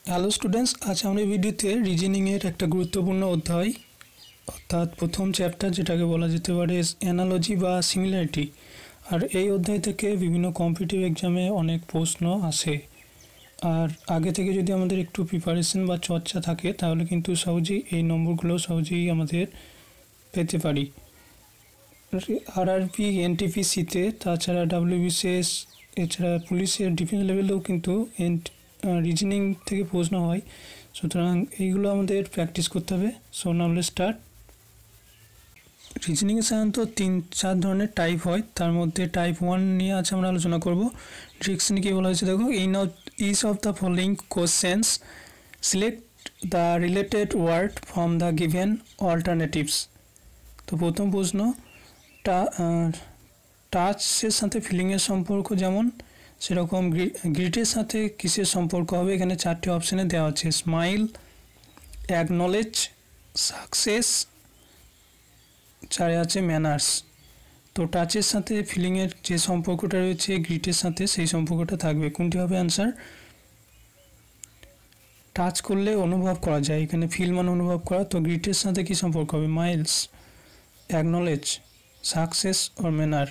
Hello students, আজ আমরা ভিডিওতে রিজনিংয়ের একটা গুরুত্বপূর্ণ অধ্যায় অর্থাৎ প্রথম চ্যাপ্টার যেটাকে বলা যেতে পারে অ্যানালজি বা সিমিলারিটি। আর এই অধ্যায় থেকে বিভিন্ন কম্পিটিটিভ এক্সামে অনেক প্রশ্ন আসে। আর আগে থেকে যদি আমাদের একটু প্রিপারেশন বা চর্চা থাকে তাহলে কিন্তু সহজেই এই নম্বরগুলো সহজেই আমাদের পেতে পারি। আরআরবি, এনটিপিসিতে, তাছাড়া ডাব্লিউবিসিএস, এছাড়া পুলিশের ডিফেন্স লেভেলেও কিন্তু রিজনিং থেকে প্রশ্ন হয়। সুতরাং এইগুলো আমাদের প্র্যাকটিস করতে হবে। So now let's start. রিজনিংয়ে সাধারণত 3-4 ধরনের টাইপ হয়, তার মধ্যে টাইপ 1 নিয়ে আজ আমরা আলোচনা করব। রিজনিং কি বলা হয়েছে দেখো, in each of the following questions select the related word from the given alternatives. তো প্রথম প্রশ্ন, টাচের সাথে ফিলিংয়ের সম্পর্ক যেমন, সেরকম গ্রিটের সাথে কিসের সম্পর্ক হবে? এখানে 4টি অপশানে দেওয়া আছে, স্মাইল, অ্যাকনলেজ, সাকসেস, 4 আছে ম্যানার্স। তো টাচের সাথে ফিলিংয়ের যে সম্পর্কটা রয়েছে গ্রিটের সাথে, সেই সম্পর্কটা থাকবে। কোনটি হবে অ্যান্সার? টাচ করলে অনুভব করা যায়, এখানে ফিল মানে অনুভব করা। তো গ্রিটের সাথে কী সম্পর্ক হবে? Miles, acknowledge, success or manner.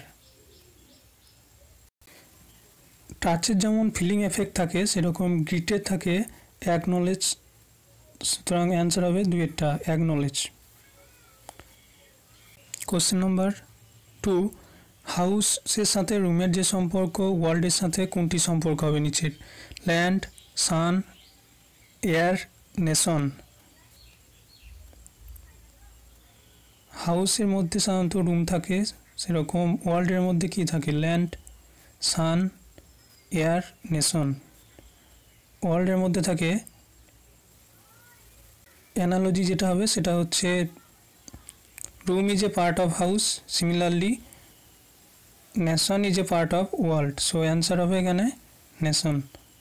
টাচের যেমন ফিলিং এফেক্ট থাকে সেরকম গ্রিটের থাকে অ্যাকনলেজ। সুতরাং অ্যান্সার হবে 2টা, অ্যাকনলেজ। কোশ্চেন নাম্বার 2, হাউসের সাথে রুমের যে সম্পর্ক ওয়ার্ল্ডের সাথে কোনটি সম্পর্ক হবে নিচের? Land, sun, air, nation. হাউসের মধ্যে সাধারণত রুম থাকে, সেরকম ওয়ার্ল্ডের মধ্যে কি থাকে? Land, sun, air, nation. ওয়ার্ল্ডের মধ্যে থাকে অ্যানালজি যেটা হবে সেটা হচ্ছে room is a part of house, similarly nation is a part of world. So answer হবে এখানে নেশন।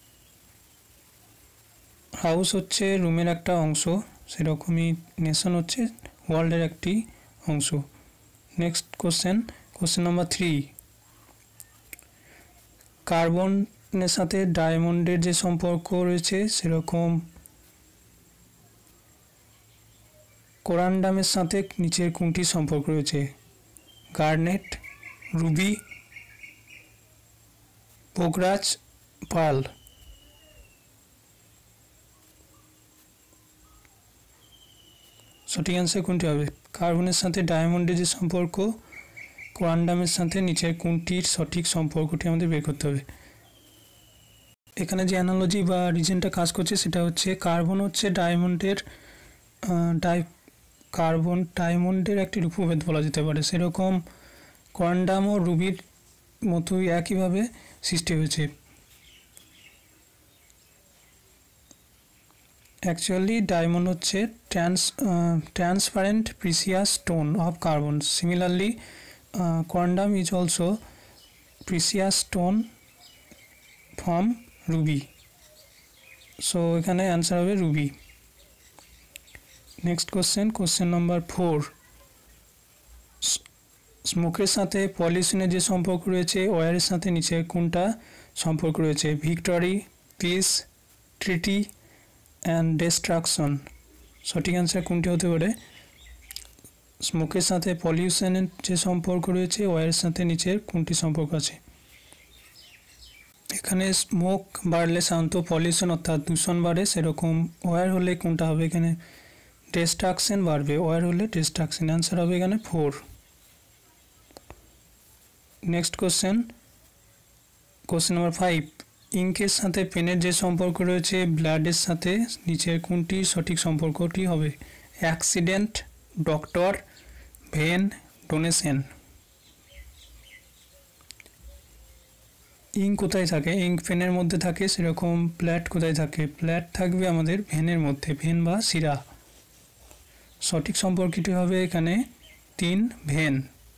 হাউস হচ্ছে রুমের একটা অংশ, সেরকমই নেশন হচ্ছে ওয়ার্ল্ডের একটি অংশ। নেক্সট কোশ্চেন নাম্বার 3, কার্বনের সাথে ডায়মন্ডের যে সম্পর্ক রয়েছে সেরকম কোরান্ডামের সাথে নিচের কোনটি সম্পর্ক রয়েছে? গার্নেট, রুবি, পোগরাজ, পার্ল। সঠিক অ্যান্সার কোনটি হবে? কার্বনের সাথে ডায়মন্ডের যে সম্পর্ক, কোরান্ডামের সাথে নিচের কোনটির সঠিক সম্পর্কটি আমাদের বের করতে হবে। এখানে যে অ্যানালজি বা রিজনটা কাজ করছে সেটা হচ্ছে কার্বন হচ্ছে ডায়মন্ডের ডায়মন্ডের একটি রূপভেদ বলা যেতে পারে। সেরকম কোরান্ডাম ও রুবির মতোই একইভাবে সৃষ্টি হয়েছে। অ্যাকচুয়ালি ডায়মন্ড হচ্ছে transparent precious stone of carbon. Similarly corundum is also precious stone from ruby. So এখানে অ্যান্সার হবে রুবি। নেক্সট কোশ্চেন নাম্বার 4, স্মোকের সাথে পলিউশনের যে সম্পর্ক রয়েছে ওয়ারের সাথে নিচে কোনটা সম্পর্ক রয়েছে? Victory, peace, treaty and destruction. সঠিক অ্যান্সার কোনটি হতে পারে? স্মোকের সাথে পলিউশনের যে সম্পর্ক রয়েছে ওয়ারের সাথে নিচের কোনটি সম্পর্ক আছে? এখানে স্মোক বাড়লে সাধারণত পলিউশন অর্থাৎ দূষণ বাড়ে, সেরকম ওয়ার হলে কোনটা হবে? এখানে ডিস্ট্রাকশন বাড়বে, ওয়ার হলে ডিস্ট্রাকশন। অ্যান্সার হবে এখানে 4। নেক্সট কোশ্চেন নাম্বার 5, ইঙ্কের সাথে পেনের যে সম্পর্ক রয়েছে ব্লাডের সাথে নিচের কোনটি সঠিক সম্পর্কটি হবে? Accident, doctor, vein, donation. Ink কোথায় থাকে? ইঙ্ক পেনের মধ্যে থাকে, সেরকম ব্লাড কোথায় থাকে? ব্লাড থাকবে আমাদের ভেনের মধ্যে, ভেন বা শিরা। সঠিক সম্পর্কটি হবে এখানে 3, ভেন।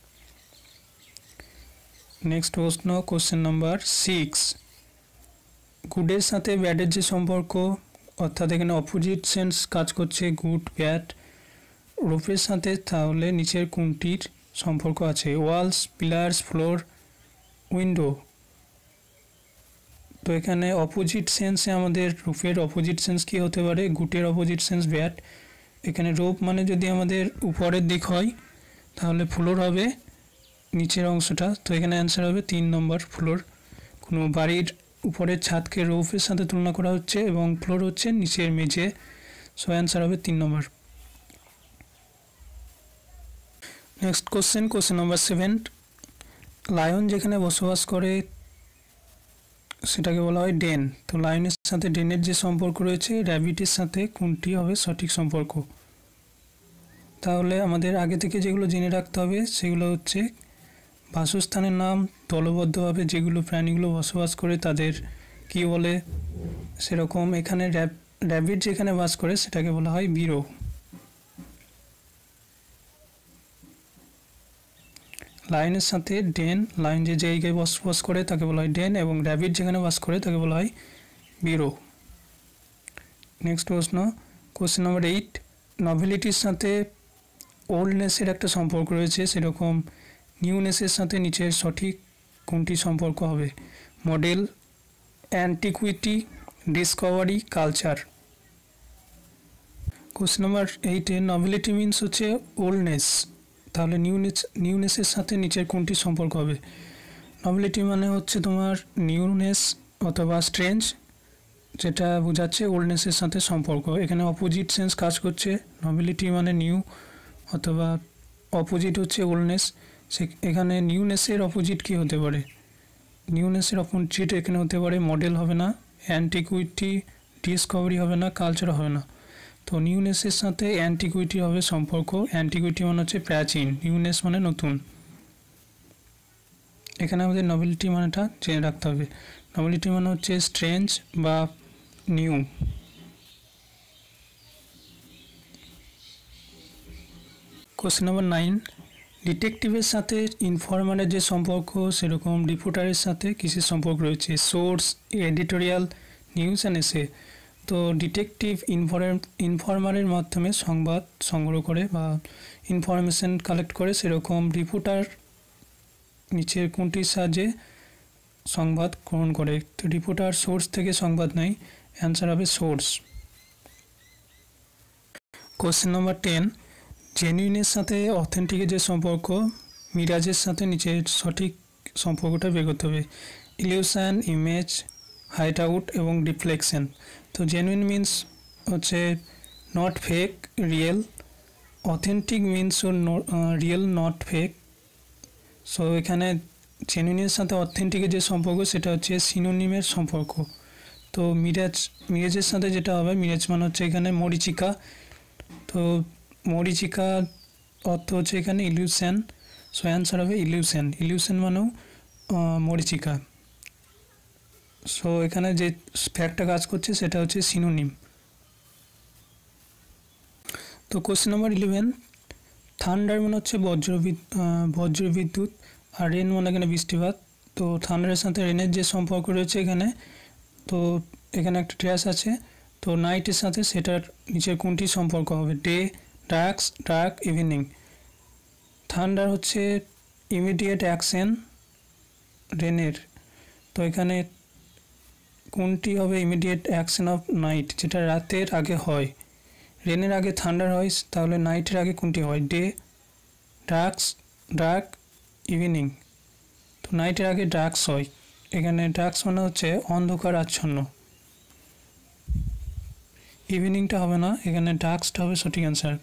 নেক্সট কোশ্চেন নাম্বার 6, গুডের সাথে ব্যাডের যে সম্পর্ক অর্থাৎ এখানে অপোজিট সেন্স কাজ করছে, গুড, ব্যাড। রূপের সাথে তাহলে নিচের কোনটির সম্পর্ক আছে? Walls, pillars, floor, window. তো এখানে অপোজিট সেন্সে আমাদের রূপের অপোজিট সেন্স কি হতে পারে? গুটের অপোজিট সেন্স ব্যাট। এখানে রূপ মানে যদি আমাদের উপরের দিক হয় তাহলে ফ্লোর হবে নিচের অংশটা। তো এখানে অ্যান্সার হবে 3 নম্বর ফ্লোর। কোনো বাড়ির উপরের ছাদকে রূপের সাথে তুলনা করা হচ্ছে এবং ফ্লোর হচ্ছে নিচের মেঝে। সো অ্যান্সার হবে 3 নম্বর। Next question number 7। লায়ন যেখানে বসবাস করে সেটাকে বলা হয় ডেন। তো লায়নের সাথে ডেনের যে সম্পর্ক রয়েছে র্যাবিটের সাথে কোনটি হবে সঠিক সম্পর্ক? তাহলে আমাদের আগে থেকে যেগুলো জেনে রাখতে হবে সেগুলো হচ্ছে বাসস্থানের নাম, দলবদ্ধভাবে যেগুলো প্রাণীগুলো বসবাস করে তাদের কি বলে, সেরকম এখানে র্যাবিট যেখানে বাস করে সেটাকে বলা হয় বিরো। লায়নের সাথে ডেন, লায়ন যে জায়গায় বসবাস করে তাকে বলা হয় ডেন এবং র্যাবিট যেখানে বাস করে তাকে বলা হয় বিরো। Next question number 8। নভেলিটির সাথে ওল্ডনেসের একটা সম্পর্ক রয়েছে, সেরকম নিউনেসের সাথে নিচের সঠিক কোনটি সম্পর্ক হবে? Model, antiquity, discovery, culture. Question number 8 novelty means হচ্ছে ওল্ডনেস, তাহলে নিউনেসের সাথে নিচের কোনটি সম্পর্ক হবে? নভেলিটি মানে হচ্ছে তোমার নিউনেস অথবা স্ট্রেঞ্জ, যেটা বোঝাচ্ছে ওল্ডনেসের সাথে সম্পর্ক। এখানে অপোজিট সেন্স কাজ করছে, নভেলিটি মানে নিউ অথবা অপোজিট হচ্ছে ওল্ডনেস। এখানে নিউনেসের অপোজিট কি হতে পারে? নিউনেসের অপোজিট এখানে হতে পারে মডেল হবে না, অ্যান্টিকুইটি, ডিসকভারি হবে না, কালচার হবে না। তো নিউনেসের সাথে অ্যান্টিকুইটি হবে সম্পর্ক। অ্যান্টিকুইটি মানে হচ্ছে প্রাচীন, নিউনেস মানে নতুন। এখানে আমাদের নভেলিটি মানেটা জেনে রাখতে হবে। নভেলিটি মানে হচ্ছে স্ট্রেঞ্জ বা নিউ। Question number 9। ডিটেকটিভের সাথে ইনফরমারের যে সম্পর্ক সেরকম রিপোর্টারের সাথে কিসের সম্পর্ক রয়েছে? সোর্স, এডিটোরিয়াল, নিউজ অ্যান্ড এসে। তো ডিটেকটিভ ইনফরমারের মাধ্যমে সংবাদ সংগ্রহ করে বা ইনফরমেশন কালেক্ট করে, সেরকম রিপোর্টার নিচের কোনটির সাহায্যে সংবাদ গ্রহণ করে? তো রিপোর্টার সোর্স থেকে সংবাদ নেয়, অ্যান্সার হবে সোর্স। Question number 10। জেনুইনের সাথে অথেন্টিকের যে সম্পর্ক, মিরাজের সাথে নিচের সঠিক সম্পর্কটা বের করতে হবে। ইলিউশন, ইমেজ, হাইড আউট এবং রিফ্লেকশন। তো জেনুইন মিন্স হচ্ছে not fake, real. Authentic means real not fake. So এখানে জেনুইনের সাথে অথেন্টিকের যে সম্পর্ক সেটা হচ্ছে সিনোনিমের সম্পর্ক। তো মিরাজের সাথে যেটা হবে, মিরাজ মানে হচ্ছে এখানে মরিচিকা। তো মরিচিকা অর্থ হচ্ছে এখানে ইলিউশন। সো অ্যান্সার হবে ইলিউশন। ইলিউশন মানেও মরিচিকা। সো এখানে যে ফ্যাক্টটা কাজ করছে সেটা হচ্ছে সিনোনিম। তো কোশ্চেন নাম্বার 11। থান্ডার মানে হচ্ছে বজ্রবিদ্যুৎ, আর রেন মানে এখানে বৃষ্টিপাত। তো থান্ডারের সাথে রেনের যে সম্পর্ক রয়েছে এখানে, তো এখানে একটা ট্র্যাশ আছে। তো নাইটের সাথে সেটার নিচের কোনটি সম্পর্ক হবে? Day, dark, evening. থান্ডার হচ্ছে ইমিডিয়েট অ্যাকশন রেনের। তো এখানে কোনটি হবে? ইমিডিয়েট অ্যাকশন অফ নাইট, যেটা রাতের আগে হয়। রেনের আগে থান্ডার হয়, তাহলে নাইটের আগে কোনটি হয়? Day, dark, evening. তো নাইটের আগে ডার্কস হয়। এখানে ডার্কস মানে হচ্ছে অন্ধকার আচ্ছন্ন। ইভিনিংটা হবে না, এখানে ডার্কসটা হবে সঠিক অ্যান্সার।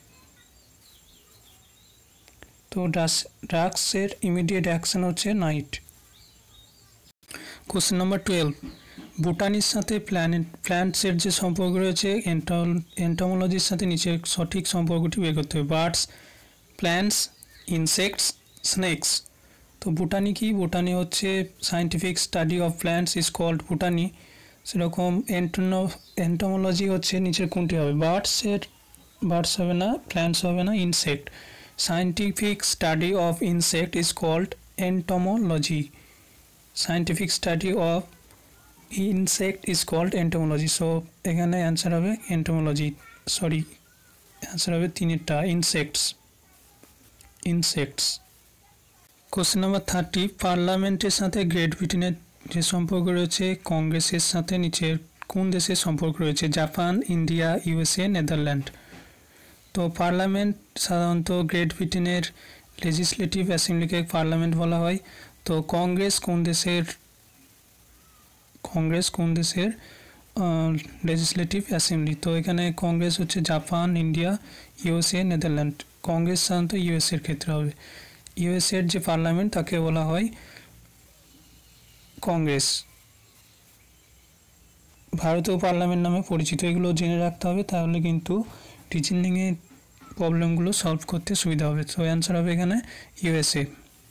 তো ডার্কসের ইমিডিয়েট অ্যাকশন হচ্ছে নাইট। Question number 12। বোটানির সাথে প্ল্যান্টসের যে সম্পর্ক রয়েছে এন্টোমোলজির সাথে নিচের সঠিক সম্পর্কটি বের করতে হবে। Birds, plants, insects, snakes. তো বোটানি কি? বোটানি হচ্ছে scientific study of plants is called botany. সেরকম এন্টোমোলজি হচ্ছে নিচের কোনটি হবে? বার্ডস হবে না, প্ল্যান্টস হবে না, insect. Scientific study of insect is called entomology. Scientific study of insect is called entomology. So এখানে অ্যান্সার হবে এন্টোমোলজি, অ্যান্সার হবে 3টা, ইনসেক্টস। Question number 30। পার্লামেন্টের সাথে গ্রেট ব্রিটেনের যে সম্পর্ক রয়েছে কংগ্রেসের সাথে নিচের কোন দেশের সম্পর্ক রয়েছে? Japan, India, USA, Netherland. তো পার্লামেন্ট সাধারণত গ্রেট ব্রিটেনের লেজিসলেটিভ অ্যাসেম্বলিকে পার্লামেন্ট বলা হয়। তো কংগ্রেস কোন দেশের লেজিসলেটিভ অ্যাসেম্বলি? তো এখানে কংগ্রেস হচ্ছে Japan, India, USA, Netherland. Congress সাধারণত ইউএসএর ক্ষেত্রে হবে। ইউএসএর যে পার্লামেন্ট তাকে বলা হয় কংগ্রেস। ভারতীয় পার্লামেন্ট নামে পরিচিত। এগুলো জেনে রাখতে হবে, তাহলে কিন্তু রিজনিংয়ে প্রবলেমগুলো সলভ করতে সুবিধা হবে। তো অ্যান্সার হবে এখানে ইউএসএ।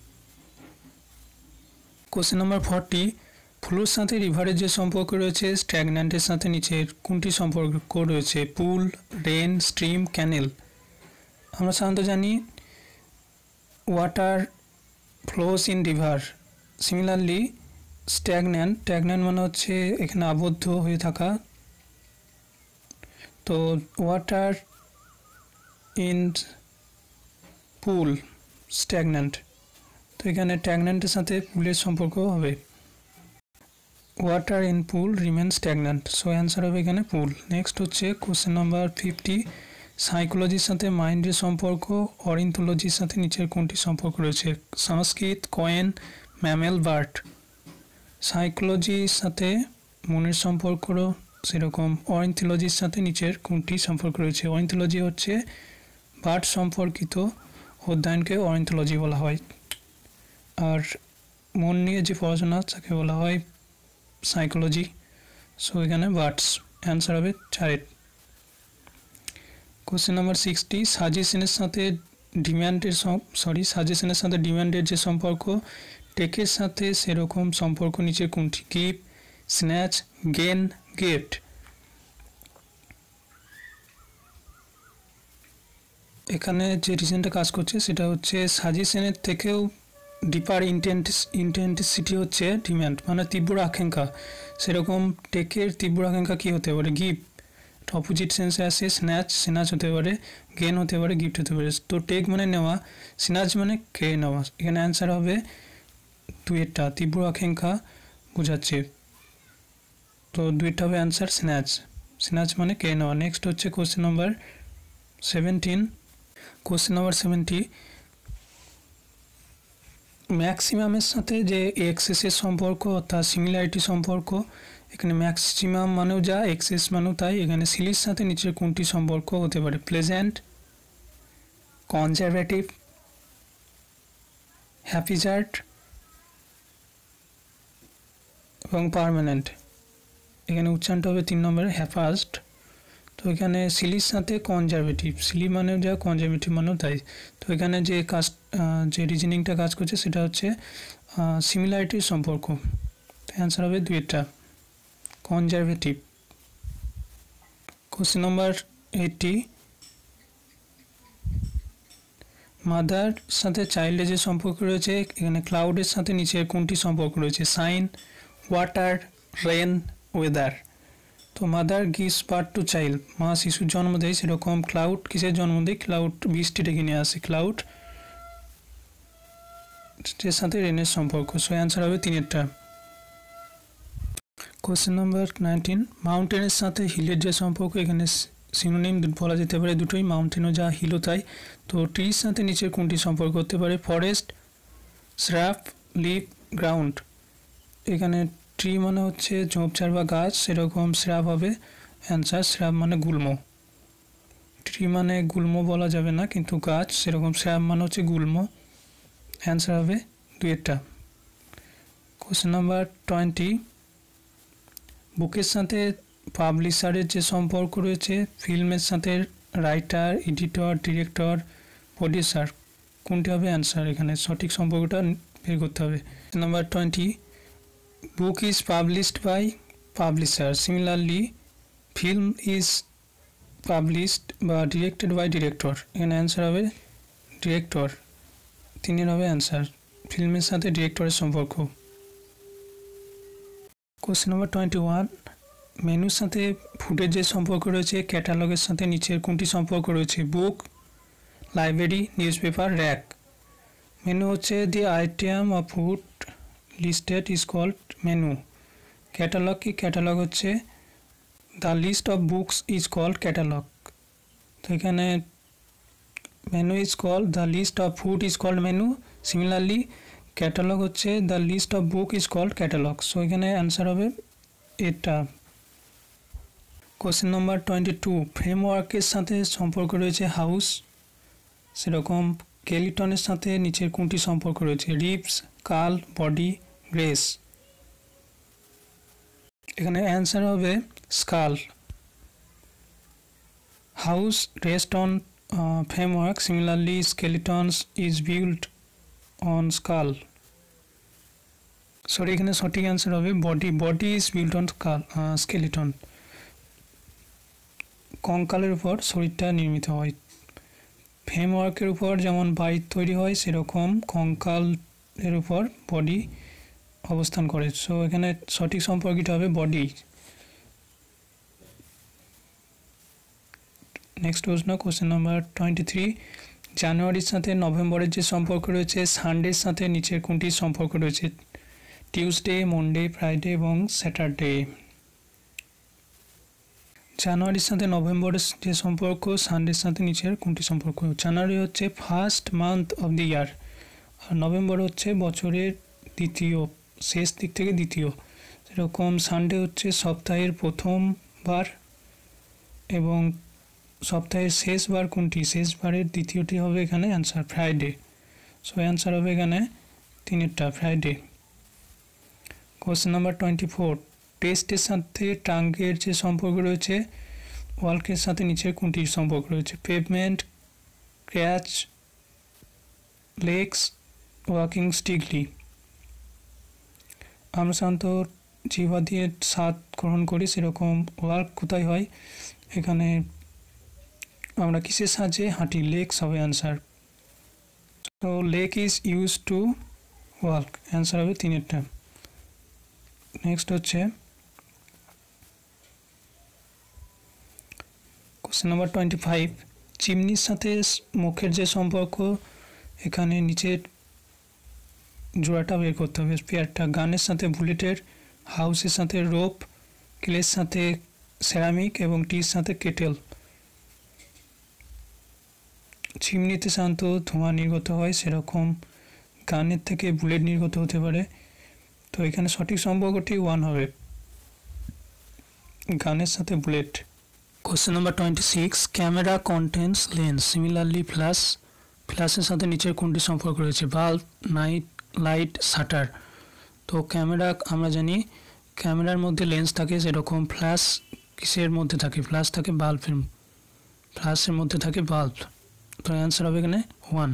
কোশ্চেন নাম্বার 40, ফ্লোর সাথে রিভারের যে সম্পর্ক রয়েছে স্ট্যাগন্যান্টের সাথে নিচের কোনটি সম্পর্ক রয়েছে? Pool, rain, stream, canal. আমরা সাধারণত জানি water flows in river. Similarly stagnant মানে হচ্ছে এখানে আবদ্ধ হয়ে থাকা। তো ওয়াটার ইন পুল স্ট্যাগন্যান্ট। তো এখানে স্ট্যাগন্যান্টের সাথে পুলের সম্পর্ক হবে। Water in pool remain stagnant. So answer হবে এখানে পুল। নেক্সট হচ্ছে কোশ্চেন নাম্বার 50, সাইকোলজির সাথে মাইন্ডের সম্পর্ক অরিনথোলজির সাথে নিচের কোনটি সম্পর্ক রয়েছে? সংস্কৃত, কয়েন, ম্যামেল, বার্ড। সাইকোলজির সাথে মনের সম্পর্ক সেরকম অরিনথোলজির সাথে নিচের কোনটি সম্পর্ক রয়েছে? অরিনথোলজি হচ্ছে বার্ড সম্পর্কিত অধ্যয়নকে অরিনথোলজি বলা হয়, আর মন নিয়ে যে পড়াশোনা তাকে বলা হয় সাইকোলজি। সো এখানে বার্ডস। অ্যান্সার হবে 4। কোশ্চেন নাম্বার 60, সাজেশনের সাথে ডিম্যান্ডের যে সম্পর্ক টেকের সাথে সেরকম সম্পর্ক নিচে কোনটি? Give, snatch, gain, get. এখানে যে রিজনটা কাজ করছে সেটা হচ্ছে সাজেশনের থেকেও ডিপার ইন্টেন্সিটি হচ্ছে ডিম্যান্ড, মানে তীব্র আকাঙ্ক্ষা। সেরকম টেকের তীব্র আকাঙ্ক্ষা কী হতে পারে? গিভ, অপোজিট সেন্সে আসে স্ন্যাচ হতে পারে, গেন হতে পারে, গিফট হতে পারে। তো টেক মানে নেওয়া, স্ন্যাচ মানে খেয়ে নেওয়া। এখানে অ্যান্সার হবে 2টা, তীব্র আকাঙ্ক্ষা বোঝাচ্ছে। তো 2টা হবে অ্যান্সার স্ন্যাচ মানে খেয়ে নেওয়া। নেক্সট হচ্ছে কোশ্চেন নাম্বার 17, ম্যাক্সিমামের সাথে যে এক্সেসের সম্পর্ক অর্থাৎ সিমিলারিটি সম্পর্ক। এখানে ম্যাক্সিমাম মানেও যা, এক্সেস মানেও তাই। এখানে সিলির সাথে নিচের কোনটি সম্পর্ক হতে পারে? প্লেজেন্ট, কনজারভেটিভ, হ্যাপিজার্ট এবং পার্মানেন্ট। এখানে উচ্চারণটা হবে 3 নম্বরে হ্যাপাস্ট। তো এখানে সিলির সাথে কনজারভেটিভ, সিলি মানেও যা, কনজারভেটিভ মানেও তাই। তো এখানে যে রিজনিংটা কাজ করছে সেটা হচ্ছে সিমিলারিটির সম্পর্ক। অ্যান্সার হবে 2টা, কনজারভেটিভ। কোশ্চেন নাম্বার 80, মাদার সাথে চাইল্ডের যে সম্পর্ক রয়েছে এখানে ক্লাউডের সাথে নিচের কোনটি সম্পর্ক রয়েছে? Sign, water, rain, weather. তো mother gives birth to child, মা শিশুর জন্ম দেয়। সেরকম ক্লাউড কিসের জন্ম দেয়? ক্লাউড বৃষ্টি ডেকে নিয়ে আসে। ক্লাউড এর সাথে রেনের সম্পর্ক। সো অ্যান্সার হবে 3টা। কোশ্চেন নাম্বার 19, মাউন্টেনের সাথে হিলের যে সম্পর্ক এখানে সিনোনিম বলা যেতে পারে দুটোই, মাউন্টেনও যা, হিলও তাই। তো ট্রির সাথে নিচের কোনটি সম্পর্ক হতে পারে? Forest, shrub, leave, ground. এখানে ট্রি মানে হচ্ছে ঝোপঝাড় বা গাছ, সেরকম শ্রাব হবে অ্যান্সার। শ্রাব মানে গুল্ম। ট্রি মানে গুল্ম বলা যাবে না, কিন্তু গাছ, সেরকম শ্রাব মানে হচ্ছে গুল্ম। অ্যান্সার হবে 2টা। কোশ্চেন নাম্বার 20, বুকের সাথে পাবলিশারের যে সম্পর্ক রয়েছে ফিল্মের সাথে রাইটার, এডিটর, ডিরেক্টর, প্রডিউসার, কোনটি হবে অ্যান্সার? এখানে সঠিক সম্পর্কটা বের করতে হবে। Number 20, book is published by publisher. Similarly film is published বা ডিরেক্টেড বাই ডিরেক্টর। এখানে অ্যান্সার হবে ডিরেক্টর। 3 হবে অ্যান্সার, ফিল্মের সাথে ডিরেক্টরের সম্পর্ক। কোশ্চেন নাম্বার 21, মেনুর সাথে ফুডের যে সম্পর্ক রয়েছে ক্যাটালগের সাথে নিচের কোনটি সম্পর্ক রয়েছে? Book, library, news paper, rack. Menu হচ্ছে the item of food, listed is called menu. Catalogue কি? ক্যাটালগ হচ্ছে the list of books is called catalogue. তো এখানে menu is called the list of food is called menu. Similarly catalogue হচ্ছে the list of book is called catalogue. So এখানে answer হবে এটা। Question number 22, ফ্রেমওয়ার্কের সাথে সম্পর্ক রয়েছে হাউস, সেরকম স্কেলিটনের সাথে নিচের কোনটি সম্পর্ক রয়েছে? Ribs, skull, body, grace. এখানে অ্যান্সার হবে skull. House rest on framework, similarly skeletons is built on skull. Sorry, এখানে সঠিক অ্যান্সার হবে body is built on skeleton. কঙ্কালের উপর শরীরটা নির্মিত হয়। ফ্রেমওয়ার্কের উপর যেমন বাড়ি তৈরি হয় সেরকম কঙ্কালের উপর বডি অবস্থান করে। সো এখানে সঠিক সম্পর্কটা হবে বডি। নেক্সট প্রশ্ন, কোশ্চেন নাম্বার 23, জানুয়ারির সাথে নভেম্বরের যে সম্পর্ক রয়েছে সানডের সাথে নিচের কোনটির সম্পর্ক রয়েছে? টিউসডে, মন্ডে, ফ্রাইডে এবং স্যাটারডে। জানুয়ারির সাথে নভেম্বরের যে সম্পর্ক সানডের সাথে নিচের কোনটি সম্পর্ক? জানুয়ারি হচ্ছে first month of the year, আর নভেম্বর হচ্ছে বছরের দ্বিতীয়, শেষ দিক থেকে দ্বিতীয়। সেরকম সানডে হচ্ছে সপ্তাহের প্রথম বার এবং সপ্তাহের শেষ বার কোনটি? শেষ বারের দ্বিতীয়টি হবে এখানে অ্যান্সার ফ্রাইডে। সো অ্যান্সার হবে এখানে তিনেরটা ফ্রাইডে। কোশ্চেন নাম্বার 24, টেস্টের সাথে ট্রাঙ্কের যে সম্পর্ক রয়েছে ওয়ালকের সাথে নিচের কোনটির সম্পর্ক রয়েছে? পেভমেন্ট, ক্র্যাচ, লেগস, ওয়াকিং স্টিকলি। আমরা সাধারণত জিহ্বা দিয়ে স্বাদ গ্রহণ করি, সেরকম ওয়ার্ক কোথায় হয়? এখানে আমরা কিসের সাহায্যে হাঁটি? লেগস হবে অ্যান্সার। তো leg is use to work, answer হবে তিনেরটা। নেক্সট হচ্ছে কোশ্চেন নাম্বার 25, চিমনির সাথে মুখের যে সম্পর্ক এখানে নিচের জোড়াটা বের করতে হবে, পেয়ারটা। গানের সাথে বুলেটের, হাউসের সাথে রোপ, ক্লের সাথে সেরামিক এবং টির সাথে কেটেল। চিমনিতে সাধারণত ধোঁয়া নির্গত হয়, সেরকম গানের থেকে বুলেট নির্গত হতে পারে। তো এখানে সঠিক সম্পর্কটি 1 হবে, গানের সাথে বুলেট। Question number 26, camera contains lens, similarly ফ্ল্যাশের সাথে নিচের কোনটি সম্পর্ক রয়েছে? Bulb, night light, shutter. তো ক্যামেরা আমরা জানি ক্যামেরার মধ্যে লেন্স থাকে, সেরকম ফ্ল্যাশ কিসের মধ্যে থাকে? ফ্ল্যাশ থাকে বাল্বের, ফ্ল্যাশের মধ্যে থাকে বাল্ব। তো অ্যান্সার হবে এখানে 1।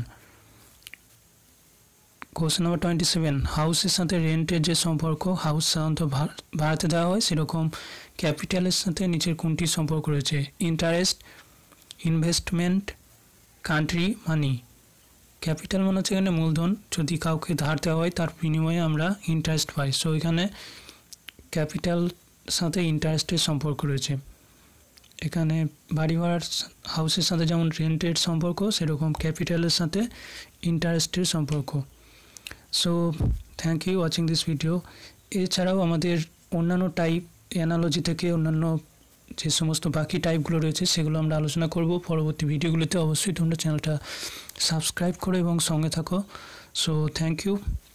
কোশ্চেন নাম্বার 27, হাউসের সাথে রেন্টের যে সম্পর্ক, হাউস সাধারণত ভাড়াতে দেওয়া হয়, সেরকম ক্যাপিটালের সাথে নিচের কোনটির সম্পর্ক রয়েছে? Interest, investment, country, money. Capital মানে হচ্ছে এখানে মূলধন, যদি কাউকে ধার দেওয়া হয় তার বিনিময়ে আমরা ইন্টারেস্ট পাই। সো এখানে ক্যাপিটাল সাথে ইন্টারেস্টের সম্পর্ক রয়েছে। এখানে বাড়ি ভাড়ার হাউসের সাথে যেমন রেন্টের সম্পর্ক, সেরকম ক্যাপিটালের সাথে ইন্টারেস্টের সম্পর্ক। So thank you watching this video. এছাড়াও আমাদের অন্যান্য টাইপ অ্যানালজি থেকে অন্যান্য যে সমস্ত বাকি টাইপগুলো রয়েছে সেগুলো আমরা আলোচনা করব পরবর্তী ভিডিওগুলোতে। অবশ্যই তোমরা চ্যানেলটা সাবস্ক্রাইব করো এবং সঙ্গে থাকো। So thank you.